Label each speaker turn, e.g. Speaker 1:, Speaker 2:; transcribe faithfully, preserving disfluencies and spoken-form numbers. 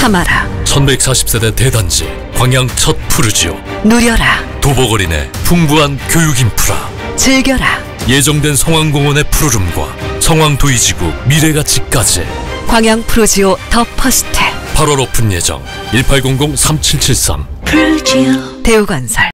Speaker 1: 참아라.
Speaker 2: 천백사십 세대 대단지 광양 첫 푸르지오.
Speaker 1: 누려라.
Speaker 2: 도보거리내 풍부한 교육 인프라.
Speaker 1: 즐겨라.
Speaker 2: 예정된 성황공원의 푸르름과 성황도이지구 미래가치까지.
Speaker 1: 광양 푸르지오 더 퍼스트.
Speaker 2: 팔월 오픈 예정. 일팔공공 삼칠칠삼.
Speaker 1: 푸르지오. 대우건설.